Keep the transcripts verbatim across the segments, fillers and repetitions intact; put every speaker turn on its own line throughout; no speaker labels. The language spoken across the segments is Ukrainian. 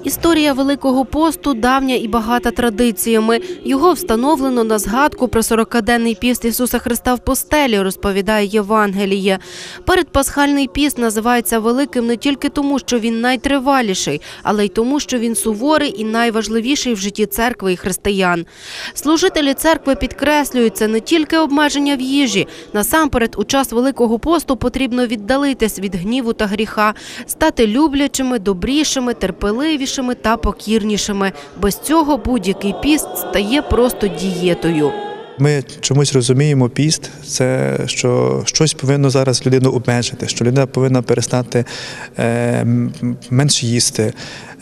Історія Великого посту давня і багата традиціями. Його встановлено на згадку про сорокаденний піст Ісуса Христа в пустелі, розповідає Євангеліє. Передпасхальний піст називається великим не тільки тому, що він найтриваліший, але й тому, що він суворий і найважливіший в житті церкви і християн. Служителі церкви підкреслюють, це не тільки обмеження в їжі. Насамперед, у час Великого посту потрібно віддалитись від гніву та гріха, стати люблячими, добрішими, терпеливішими та покірнішими. Без цього будь-який піст стає просто дієтою.
Ми чомусь розуміємо піст – це що щось повинно зараз людину обмежити, що людина повинна перестати е, менш їсти,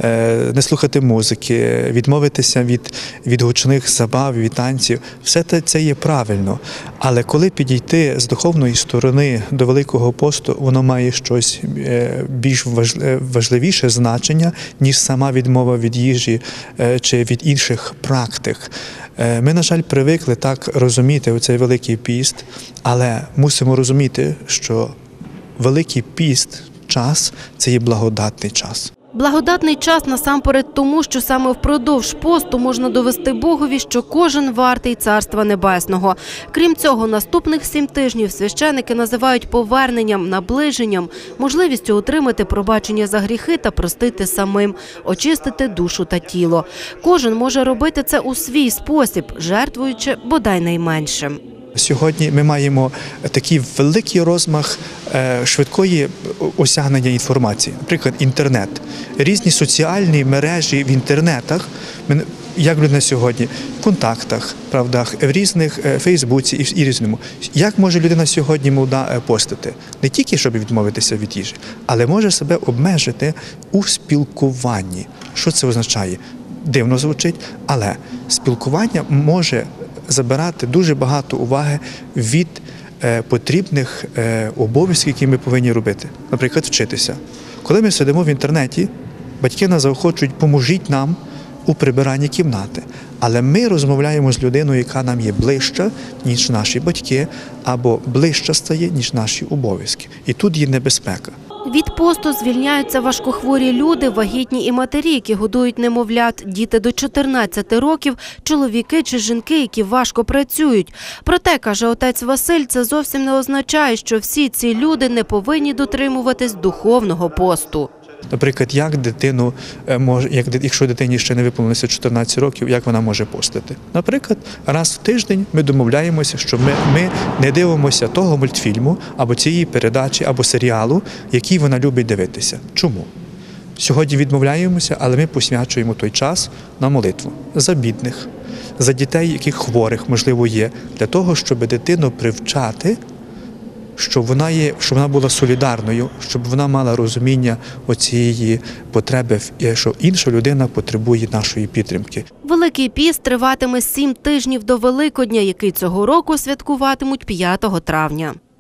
е, не слухати музики, відмовитися від, від гучних забав, від танців. Все це є правильно. Але коли підійти з духовної сторони до Великого посту, воно має щось е, більш важливіше значення, ніж сама відмова від їжі е, чи від інших практик. Ми, на жаль, привикли так розуміти цей Великий піст, але мусимо розуміти, що Великий піст, час – це є благодатний час.
Благодатний час насамперед тому, що саме впродовж посту можна довести Богові, що кожен вартий Царства Небесного. Крім цього, наступних сім тижнів священики називають поверненням, наближенням, можливістю отримати пробачення за гріхи та простити самим, очистити душу та тіло. Кожен може робити це у свій спосіб, жертвуючи бодай найменшим.
Сьогодні ми маємо такий великий розмах швидкої осягнення інформації. Наприклад, інтернет. Різні соціальні мережі в інтернетах, як людина сьогодні, в контактах, правда, в різних Фейсбуці і різному. Як може людина сьогодні молода постити? Не тільки, щоб відмовитися від їжі, але може себе обмежити у спілкуванні. Що це означає? Дивно звучить, але спілкування може забирати дуже багато уваги від е, потрібних е, обов'язків, які ми повинні робити. Наприклад, вчитися. Коли ми сидимо в інтернеті, батьки нас заохочують, поможіть нам у прибиранні кімнати. Але ми розмовляємо з людиною, яка нам є ближча, ніж наші батьки, або ближча стає, ніж наші обов'язки. І тут є небезпека.
Від посту звільняються важкохворі люди, вагітні і матері, які годують немовлят, діти до чотирнадцяти років, чоловіки чи жінки, які важко працюють. Проте, каже отець Василь, це зовсім не означає, що всі ці люди не повинні дотримуватись духовного посту.
Наприклад, як дитину може, як якщо дитині ще не виповнилося чотирнадцять років, як вона може постити? Наприклад, раз в тиждень ми домовляємося, що ми, ми не дивимося того мультфільму або цієї передачі, або серіалу, який вона любить дивитися. Чому? Сьогодні відмовляємося, але ми посвячуємо той час на молитву за бідних, за дітей, яких хворих, можливо, є, для того, щоб дитину привчати, щоб вона є, щоб вона була солідарною, щоб вона мала розуміння оцієї потреби, що інша людина потребує нашої підтримки.
Великий піст триватиме сім тижнів до Великодня, який цього року святкуватимуть п'ятого травня.